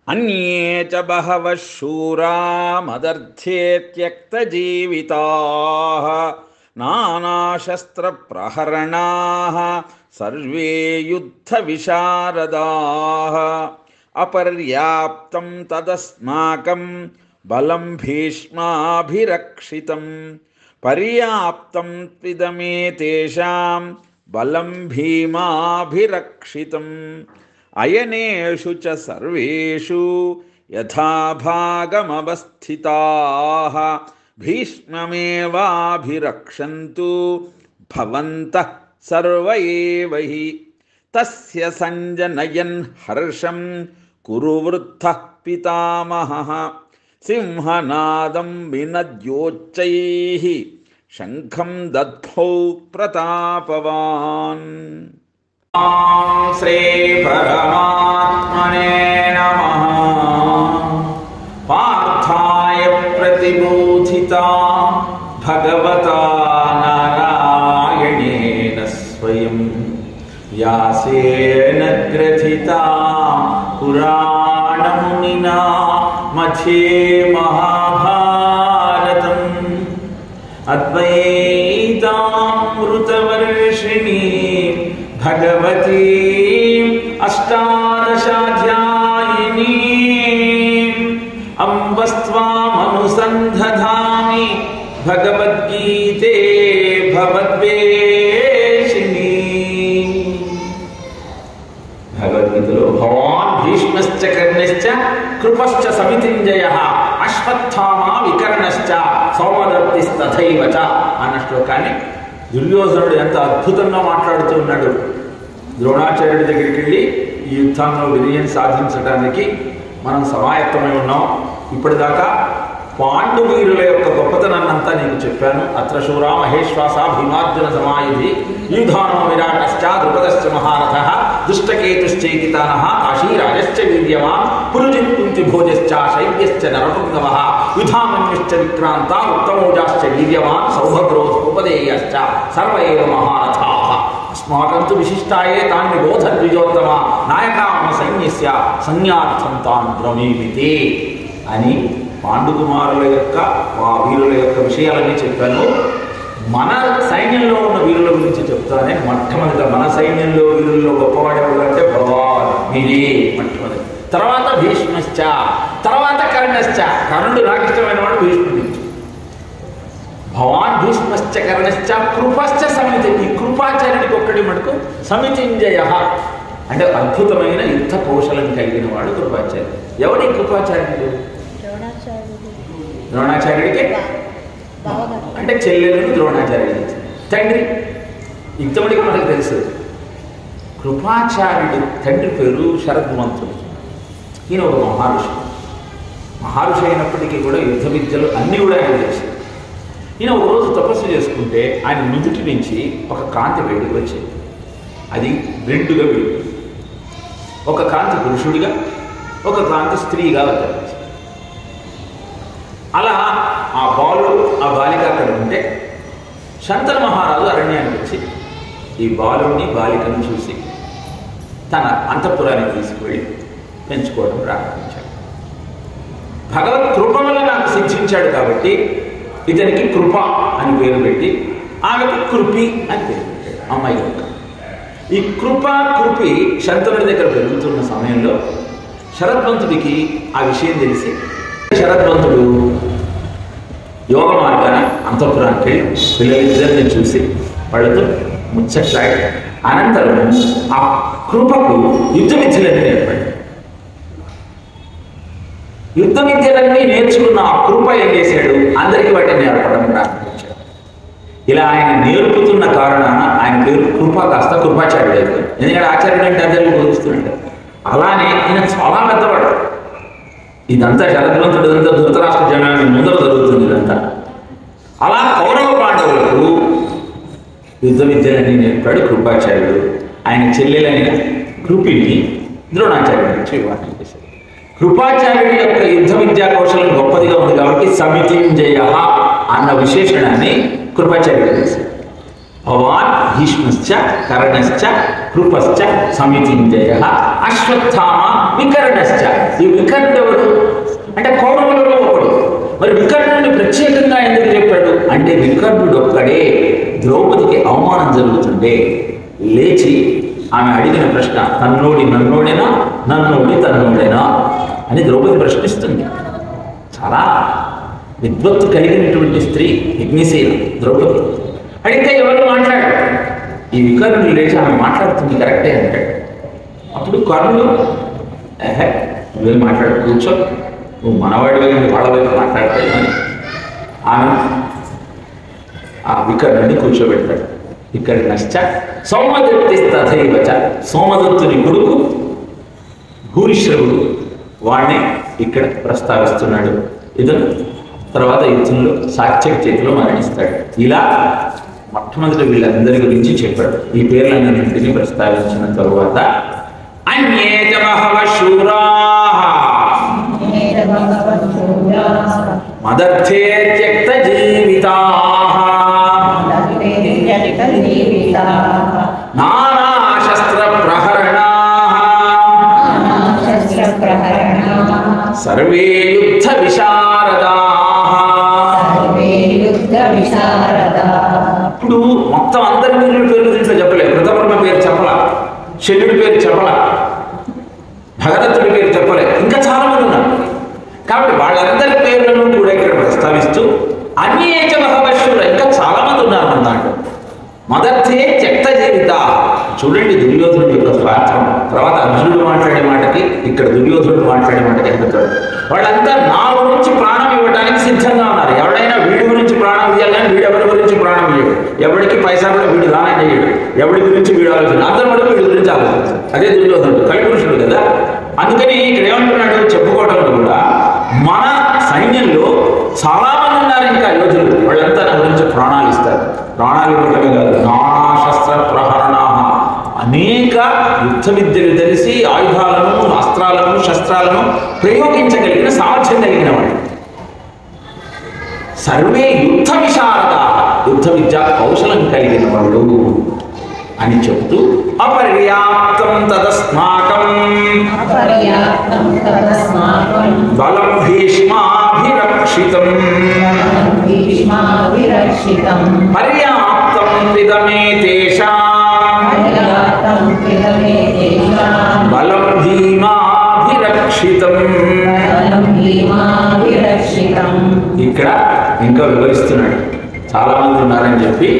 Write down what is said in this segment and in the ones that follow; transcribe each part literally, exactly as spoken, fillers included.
అన్యే చ బహవః శూరా మదర్థే త్యక్తజీవితాః నానాశస్త్రప్రహరణాః సర్వే యుద్ధవిశారదాః అపర్యాప్తం తదస్మాకం బలం భీష్మాభిరక్షితం పర్యాప్తం త్విదమేతేషాం బలం భీమాభిరక్షితం అయనేషు చ సర్వేషు యథాభాగమవస్థితాః భీష్మమేవాభిరక్షन्तు భవంతః సర్వ ఏవ హి తస్య సంజనయన్ హర్షం కురు వృద్ధః పితామహః సింహనాదం వినద్యోచ్చైః శంఖం దద్భౌ ప్రతాపవాన్. శ్రీ పరమాత్మనే నమః. పార్థాయ ప్రతిబోధితా భగవతా నారాయణేన స్వయం వ్యాసేన గ్రథితా పురాణమునినా మధ్యే మహాభారతం అద్వైతామృతవర్షిణీ భగవతీ అష్టాదశాధ్యాయినీ అంబస్త్వామనుసంధామి భగవద్గీతే భగవద్వేషిణీ. భగవద్గీతలో భవాన్ భీష్మశ్చ కర్ణశ్చ కృపశ్చ సమితింజయః అశ్వత్థామా వికర్ణశ్చ సౌమదత్తిస్తథైవ చ అన్న శ్లోకాన్ని దుర్యోధనుడు ఎంత అద్భుతంగా మాట్లాడుతూ ఉన్నాడు. ద్రోణాచార్యుడి దగ్గరికి వెళ్ళి ఈ యుద్ధంలో విజయం సాధించడానికి మనం సమాయత్తమై ఉన్నాం. ఇప్పటిదాకా పాండువీరుల యొక్క గొప్పతనాన్నంతా నీకు చెప్పాను. అత్ర శూరా మహేశ్వాస భీమార్జున సమాయుధి యూధానో విరాటశ్చ ద్రుపదశ్చ మహారథః దుష్టకేతుశ్చైకితానః కాశీరాజశ్చ వీర్యవాన్ పురుజిత్ కుంతి భోజశ్చ శైవ్యశ్చ నరపుంగవః యుధామన్యుశ్చ విక్రాంత ఉత్తమోజాశ్చ వీర్యవాన్ సౌభద్రో ఉపదేయశ్చ సర్వ ఏవ మహారథాః అస్మాకంతు విశిష్టాయే తాన్ నిబోధ ద్విజోత్తమ నాయకామ సైన్యస్య సంజ్ఞార్థం తాన్ బ్రవీమితే అని పాండుకుమారుల యొక్క ఆ వీరుల యొక్క విషయాలన్నీ చెప్పాను. మన సైన్యంలో ఉన్న వీరుల గురించి చెప్తానే. మొట్టమొదట మన సైన్యంలో వీరుల్లో గొప్పవాడు ఎవరంటే భగవాన్ మీరే మొట్టమొదటి. తర్వాత భీష్మశ్చ, తర్వాత కర్ణశ్చ. కర్ణుడు నాకు ఇష్టమైన వాడు భీష్ముడు. భవాన్ భీష్మశ్చ కర్ణశ్చ కృపశ్చ సమితి. ఈ కృపాచార్యుడికి ఒక్కడి మటుకు సమితింజయ అంటే అద్భుతమైన యుద్ధ కౌశలం కలిగిన వాడు కృపాచార్యుడు. ఎవడి కృపాచార్యుడు? ద్రోణాచార్యుడికి అంటే చెల్లెలను ద్రోణాచార్యుడు తండ్రి. యుద్ధముడికి మనకు తెలుసు. కృపాచార్యుడు తండ్రి పేరు శరద్వంతుడు. ఈయన ఒక మహర్షి. మహర్షి అయినప్పటికీ కూడా యుద్ధ విద్యలు అన్నీ కూడా ఆయన తెలుసు. ఈయన ఒకరోజు తపస్సు చేసుకుంటే ఆయన నుదుటి నుంచి ఒక కాంతి బయటకు వచ్చేది. అది రెండుగా వెళ్ళి ఒక కాంతి పురుషుడిగా, ఒక కాంతి స్త్రీగా వచ్చేది. అలా ఆ బాలుడు ఆ బాలిక అక్కడ ఉంటే శంతను మహారాజు అరణ్యానికి వచ్చి ఈ బాలుడిని బాలికను చూసి తన అంతఃపురానికి తీసుకువెళ్ళి పెంచుకోవడం ప్రారంభించాడు. భగవత్ కృప వల్ల నాకు సిద్ధించాడు కాబట్టి ఇతనికి కృప అని పేరు పెట్టి ఆమెకు కృపి అని పేరు పెట్టాడు అమ్మాయి యొక్క. ఈ కృప కృపి శంతనుడి దగ్గర పెరుగుతున్న సమయంలో శరద్వంతుడికి ఆ విషయం తెలిసి శరద్వంతుడు యోగ మార్గాన అంతఃపురానికి వెళ్ళి పిల్లలిద్దరిని చూసి వాళ్ళతో ముచ్చట్లాడి అనంతరం ఆ కృపకు యుద్ధ విద్యలన్నీ నేర్పడి యుద్ధ విద్యలన్నీ నేర్చుకున్న ఆ కృప ఏం చేశాడు? అందరికీ వాటిని నేర్పడం ప్రారంభించాడు. ఇలా ఆయన నేర్పుతున్న కారణాన ఆయన పేరు కృప కాస్త కృపాచార్యుడు అయిపోయింది. ఎందుకంటే ఆచార్యుడు అంటే అందరికీ బోధిస్తున్నాడు. అలానే ఈయన చాలా పెద్దవాడు. ఇదంతా శరద్వంతుడు, ఇదంతా ధృతరాష్ట్ర జనాన్ని ముందర జరుగుతుంది ఇదంతా. అలా కౌరవ పాండవులకు యుద్ధ విద్యలన్నీ నేర్పాడు కృపాచార్యుడు. ఆయన చెల్లెలైన కృపిని ద్రోణాచార్యుడి నుంచి వివాహం చేశాడు. కృపాచార్యుడి యొక్క యుద్ధ విద్యా కౌశలం గొప్పదిగా ఉంది కాబట్టి సమితింజయ అన్న విశేషణాన్ని కృపాచార్యుడు చేశాడు. భవాన్ భీష్మశ్చ కర్ణశ్చ కృపశ్చ సమితింజయ అశ్వత్థామ వికర్ణశ్చ. ఈ వికర్ణుడు ఎవరు అంటే కౌరవులలో ఒకడు. మరి వికర్ణుడిని ప్రత్యేకంగా ఎందుకు చెప్పాడు అంటే వికర్ణుడు ఒక్కడే ద్రౌపదికి అవమానం జరుగుతుండే లేచి ఆమె అడిగిన ప్రశ్న తన్నోడి నన్నోడేనా నన్నోడి తన్నోడేనా అని ద్రౌపది ప్రశ్నిస్తుంది. చాలా విద్వత్తు కలిగినటువంటి స్త్రీ యజ్ఞసేన ద్రౌపది. అడిగితే ఎవరు మాట్లాడారు? ఈ వికర్ణుడు లేచి ఆమె మాట్లాడుతుంది కరెక్టే అంటాడు. అప్పుడు కర్ణుడు ఏహే నువ్వేం మాట్లాడు కూర్చో, నువ్వు మనవాడి వైపు వాళ్ళ వైపు మాట్లాడతాడు అని ఆమె ఆ వికర్ణుడిని కూర్చోబెడతాడు. వికర్ణశ్చ సౌమదత్తిస్తథైవచ. సోమదత్తుని కొడుకు భూరిశ్రవుడు వాణ్ణి ఇక్కడ ప్రస్తావిస్తున్నాడు. ఇతను తర్వాత యుద్ధంలో సాక్ష్య చేతిలో మరణిస్తాడు. ఇలా మొట్టమొదటి వీళ్ళందరి గురించి చెప్పాడు. ఈ పేర్లన్నింటినీ ప్రస్తావించిన తరువాత అన్యే చ బహవః శూరాః మదర్థే త్యక్త జీవితాః నానా శస్త్ర ప్రహరణాః సర్వే యుద్ధ విశారదాః. ఇప్పుడు మొత్తం అందరి వీరుల పేర్లు దీంట్లో చెప్పలేదు. కృతవర్మ పేరు చెప్పలా, శల్యుడి పేరు చెప్పలా, భగదత్తుడి పేరు చెప్పలేదు, ఇంకా చాలా మంది ఉన్నారు. కాబట్టి వాళ్ళందరి పేర్లను కూడా ఇక్కడ ప్రస్తావిస్తూ అన్యేచ బహవశ్శూర ఇంకా చాలా మంది ఉన్నారు మన దాంట్లో. మొదర్థే త్యక్త జీవిత. చూడండి దుర్యోధనుడు యొక్క స్వార్థం. తర్వాత అర్జునుడు మాట్లాడే మాటకి ఇక్కడ దుర్యోధనుడు మాట్లాడే మాటకి ఎక్కుతాడు. వాళ్ళంతా నా గురించి ప్రాణం ఇవ్వడానికి సిద్ధంగా ఉన్నారు. ఎవడైనా వీడి గురించి ప్రాణం ఇవ్వాలి కానీ వీడెవరి గురించి ప్రాణం ఇవ్వడు. ఎవరికి పైసా కూడా వీడు దానం చేయడు. ఎవడి గురించి వీడు ఆలోచన అందరూ కూడా వీడి గురించి ఆలోచించారు. అదే దుర్యోధనుడు కలిపురుషుడు కదా. అందుకని ఇక్కడ ఏమంటున్నాడు చెప్పుకోవడంలో కూడా మన సైన్యంలో చాలా మంది ఉన్నారు ఇంకా యోధులు. వాళ్ళంతా నా గురించి ప్రాణాలు ఇస్తారు. ప్రాణాలు ఇవ్వటమే కాదు నానా శస్త్ర ప్రహరణ అనేక యుద్ధ విద్యలు తెలిసి ఆయుధాలను అస్త్రాలను శస్త్రాలను ప్రయోగించగలిగిన సామర్థ్యం కలిగిన వాళ్ళు. సర్వే యుద్ధ విశారద యుద్ధ విద్యా కౌశలం కలిగిన వాళ్ళు అని చెబుతూ అపర్యాప్తం తదస్మాకం బలం భీష్మాభిరక్షితం పర్యాప్తం విదమే తేషాం బలం భీమాభిరక్షితం. ఇక్కడ ఇంకా వివరిస్తున్నాడు చాలా మంది ఉన్నారని చెప్పి.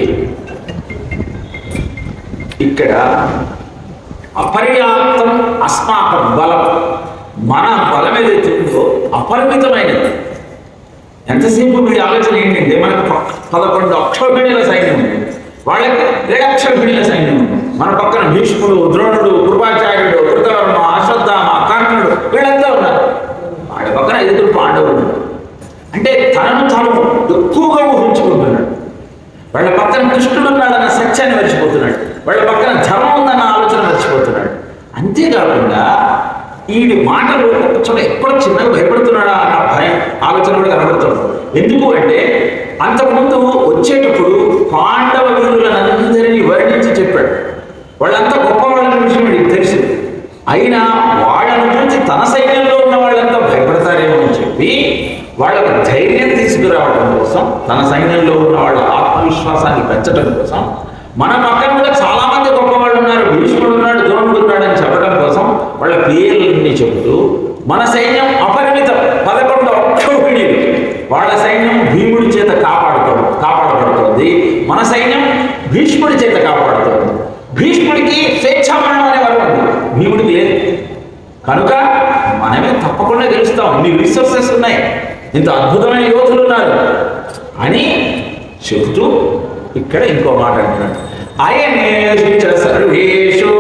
ఇక్కడ అపర్యాప్తం అస్మాకం బలం మన బలం ఏదైతే ఉందో అపరిమితమైనది. ఎంతసేపు వీడి ఆలోచన ఏంటంటే మనకు పదకొండు అక్షోహిణుల సైన్యం ఉంది, వాళ్ళకి ఏడక్షోహిణుల సైన్యం ఉంది. మన పక్కన భీష్ముడు, ద్రోణుడు, కృపాచార్యుడు, కృతవర్మ, అశ్వత్థామ, కర్ణుడు వీళ్ళంతా ఉన్నారు. వాళ్ళ పక్కన ఐదుగురు పాండవులు ఉన్నారు. అంటే తనను తాను ఎక్కువగా ఊహించుకుంటున్నాడు. వాళ్ళ పక్కన కృష్ణుడు ఉన్నాడన్న సత్యాన్ని మర్చిపోతున్నాడు. వాళ్ళ పక్కన ధర్మం ఉందన్న ఆలోచన మర్చిపోతున్నాడు. అంతేకాకుండా వీడి మాటలు చోట ఎక్కడో చిన్నగా భయపడుతున్నాడా అన్న భయం ఆలోచన కూడా కనబడుతుంది. ఎందుకు అంటే అంతకుముందు వచ్చేటప్పుడు పాండవ వీరులందరినీ వర్ణించి చెప్పాడు. వాళ్ళంతా గొప్ప వాళ్ళ విషయం వీడికి తెలుసు. అయినా వాళ్ళని చూసి తన సైన్యంలో ఉన్న వాళ్ళంతా భయపడతారేమో అని చెప్పి వాళ్ళకు ధైర్యం తీసుకురావడం కోసం, తన సైన్యంలో ఉన్న వాళ్ళ ఆత్మవిశ్వాసాన్ని పెంచడం కోసం, మన పక్కన కూడా చాలా మంది గొప్ప వాళ్ళు ఉన్నారు, భీష్ముడు ఉన్నాడు, ద్రోణుడు ఉన్నాడు అని చెప్పడం కోసం వాళ్ళ పేర్లన్నీ చెబుతూ మన సైన్యం అపరిమితం పదకొండు అక్షోహిణులు. వాళ్ళ సైన్యం భీముడి చేత కాపాడుతుంది కాపాడబడుతుంది మన సైన్యం భీష్ముడి చేత కాపాడుతుంది. భీష్ముడికి స్వేచ్ఛామరణం అనే వరం ఉంది, భీముడికి లేదు. కనుక మనమే తప్పకుండా గెలుస్తాం. ఇన్ని రిసోర్సెస్ ఉన్నాయి, ఇంత అద్భుతమైన యోధులు ఉన్నారు అని చెబుతూ ఇక్కడ ఇంకో మాట అంటున్నాడు. అయనేషు చ సర్వేషు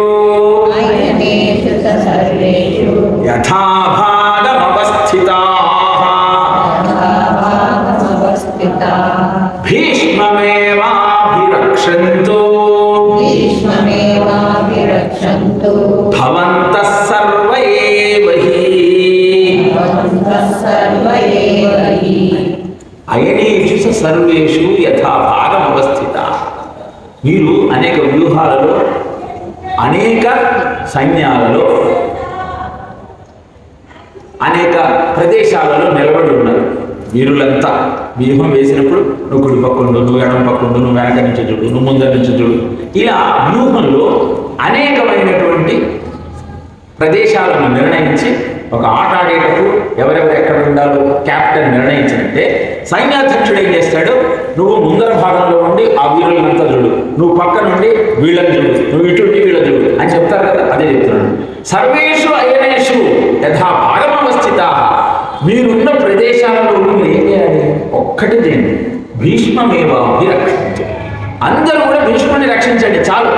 యథాభాగమవస్థితాః భీష్మమేవాభిరక్షन्तు భవంతః సర్వ ఏవ హి. అయనేషు చ సర్వేషు యథాభాగమవస్థితాః. మీరు అనేక వ్యూహాలలో అనేక సైన్యాలలో అనేక ప్రదేశాలలో నిలబడి ఉన్నారు వీరులంతా. వ్యూహం వేసినప్పుడు నువ్వు కుడి పక్కుండు, నువ్వు ఎడమ పక్కుండు, నువ్వు వెనక నుంచి చూడు, నువ్వు ముందర నుంచి చూడు. ఇలా వ్యూహంలో అనేకమైనటువంటి ప్రదేశాలను నిర్ణయించి ఒక ఆట ఆడేటప్పుడు ఎవరెవరు ఎక్కడ ఉండాలో క్యాప్టెన్ నిర్ణయించినట్టే సైన్యాధ్యక్షుడు ఏం చేస్తాడు, నువ్వు ముందర భాగంలో ఉండి ఆ వీరులంతా చూడు, నువ్వు పక్క నుండి వీళ్ళని చూడు, నువ్వు ఇటు వీళ్ళ చూడు అని చెప్తారు కదా, అదే చెప్తున్నాడు. సర్వేషు అయనేషు యథా భాగమవస్థిత. మీరున్న ప్రదేశాలలో ఉండి ఏం చేయాలి, ఒక్కటి చేయండి, భీష్మమేవ అభిరక్షించు. అందరూ కూడా భీష్ముని రక్షించండి చాలు.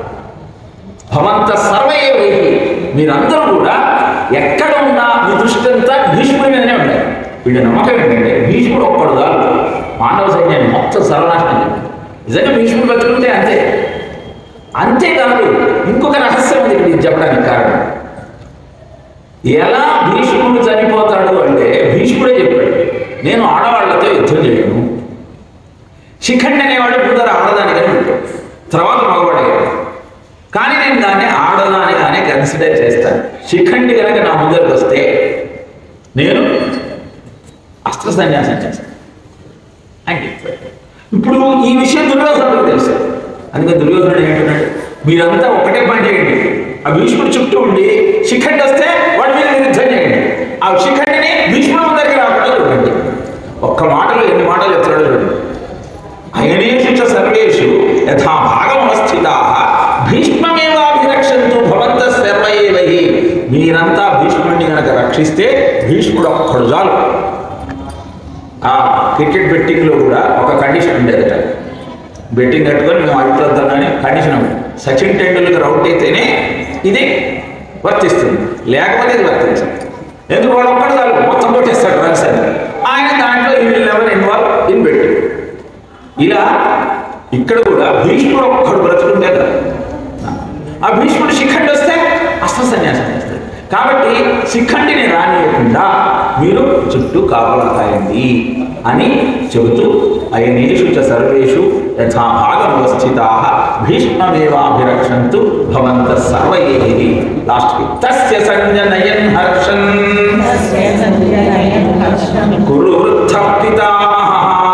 భవంత సర్వే వైహి, మీరందరూ కూడా ఎక్కడ ఉన్నా మీ దృష్టి అంతా భీష్ముడి మీదనే ఉండాలి. వీళ్ళ నమ్మకం ఏంటంటే భీష్ముడు ఒక్కడు కాదు మానవ సైన్యాన్ని మొత్తం సర్వనాశనం చేయాలి. నిజంగా భీష్ముడు బతుకుంటే అంతే. అంతేకాదు ఇంకొక రహస్యం ఉంది ఇక్కడ చెప్పడానికి కారణం. ఎలా భీష్ముడు చనిపోతాడు అంటే భీష్ముడే చెప్పాడు, నేను ఆడవాళ్లతో యుద్ధం చేయను. శిఖండి అనేవాడు ముందర ఆడదానికని ఉంటాడు, తర్వాత మగవాడయ్యాడు. కానీ నేను దాన్ని ఆడదానిగానే కన్సిడర్ చేస్తాను. శిఖండి కనుక నా ముందరికి వస్తే నేను అస్త్ర సన్యాసం చేస్తాను అని చెప్పాడు. ఇప్పుడు ఈ విషయం దుర్యోధనుడికి తెలుసు. అందుకని దుర్యోధనుడు ఏంటన్నాడు, మీరంతా ఒకటే పని చేయండి, ఆ భీష్ముడు చుట్టూ ఉండి శిఖండి వస్తే వాడి మీద యుద్ధం చేయండి, ఆ శిఖండిని భీష్ముడు ముందరికి రాకుండా చూడండి. ఒక్క మాటలో ఎన్ని మాటలు చెప్తున్నాడు చూడండి. అయనేషు సర్వేషు యథా భాగమవస్థితా భీష్మమేవాభిరక్షంతు భవంత సర్వైవహి. మీరంతా భీష్ముడిని కనుక రక్షిస్తే భీష్ముడు ఒక్కడు చాలు. ఆ క్రికెట్ బెట్టింగ్లో కూడా ఒక కండిషన్ ఉండేదట. బెట్టింగ్ కట్టుకొని మేము అడుగుతుందని కండిషన్, సచిన్ టెండూల్కర్ అవుట్ అయితేనే ఇది వర్తిస్తుంది, లేకపోతే ఇది వర్తించదు. ఎందుకు వాడు ఒక్కడు చాలు మొత్తం కొట్టేస్తాడు రన్స్ అని. ఆయన దాంట్లో ఈ లెవెల్ ఇన్వాల్వ్ ఇన్ బెట్టింగ్. ఇలా ఇక్కడ కూడా భీష్ముడు ఒక్కడు బ్రతుకుంటే కదా, ఆ భీష్ముడు శిఖండి వస్తే అస్త్ర సన్యాసం చేస్తాడు. కాబట్టి శిఖండిని రానియకుండా మీరు చుట్టూ కాపలా కాయండి అని చెబుతూ అయనేషు చ సర్వేషు యథా భాగమవస్థితాః భీష్మమేవాభిరక్షంతు భవంత సర్వైః. లాస్ట్కి తస్య సంజనయన్ హర్షన్ కురు వృద్ధః పితామహః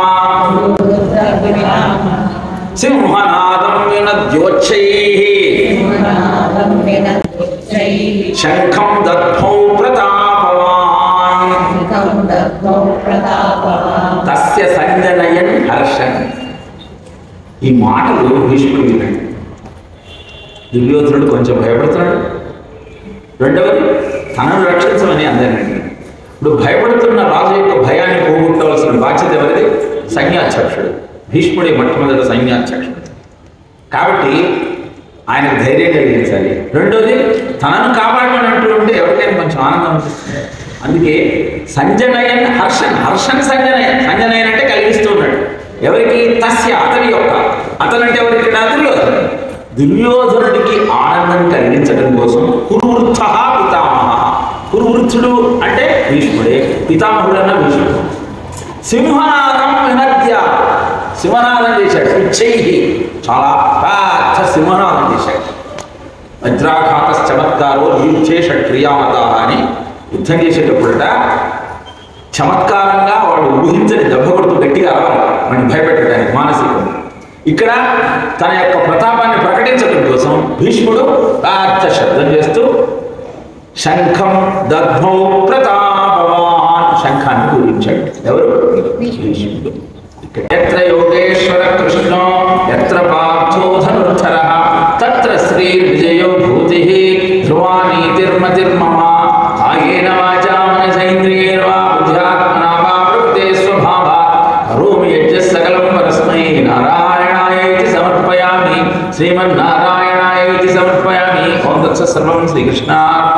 సింహనాదం వినద్యోచ్చైః శంఖం దద్మౌ ప్రతాపవాన్. తస్య సంజనయన్ హర్షన్. ఈ మాటలు భీష్ముడు వినండి. దుర్యోధనుడు కొంచెం భయపడుతున్నాడు. రెండవది తనను రక్షించమని అందరినీ. ఇప్పుడు భయపడుతున్న రాజు యొక్క భయాన్ని పోగొట్టవలసిన బాధ్యత ఎవరిది? సైన్యాధ్యక్షుడు. భీష్ముడి మొట్టమొదటి సైన్యాధ్యక్షుడు కాబట్టి ఆయనకు ధైర్యం కలిగించాలి. రెండోది తనను కాపాడమని అంటూ ఉంటే ఎవరికైనా కొంచెం ఆనందం అనిపిస్తుంది. అందుకే సంజనయన్ హర్షన్, హర్షన్ సంజనయన్. సంజనయన్ అంటే కలిగిస్తూ ఉన్నాడు. ఎవరికి? తస్య, అతని యొక్క. అతనంటే ఎవరికి? దుర్యోధనుడు. దుర్యోధనుడికి ఆనందం కలిగించడం కోసం కురువృద్ధ పితామహ. కురువృద్ధుడు అంటే భీష్ముడే, పితామహుడు అన్న భీష్ముడు. సింహనాదం వినద్య, సింహనాదం చేశాడు. ఉచ్చైహి, చాలా పెద్ద సింహనాదం చేశాడు. వజ్రాఘాత చమత్కారో యుద్ధే షట్క్రియామత అని యుద్ధం చేసేటప్పుడట చమత్కారంగా వాడు ఊహించని దెబ్బ కొడుతూ గట్టిగా రావాలి వాడిని భయపెట్టడానికి మానసికంగా. ఇక్కడ తన యొక్క ప్రతాపాన్ని ప్రకటించడం కోసం భీష్ముడు పెద్ద శబ్దం చేస్తూ శంఖం దద్మౌ ప్రతాపవాన్, శంఖాన్ని పూరించాడు. ఎవరు? భీష్ముడు. ఎత్ర యోగేశ్వర కృష్ణో ఎత్ర పార్థో ధనుర్ధరః తత్ర శ్రీ విజయో భూతిః ధ్రువా నీతిర్మతిర్మమ. కాయేన వాచా మనసైంద్రియేర్వా బుద్ధ్యాత్మనా వా ప్రకృతే స్వభావాత్ కరోమి యజ్ఞః సకలం పరస్మై నారాయణాయేతి సమర్పయామి. శ్రీమన్నారాయణాయేతి సమర్పయామి. ఓం తత్సత్. సర్వం శ్రీకృష్ణార్పణమస్తు.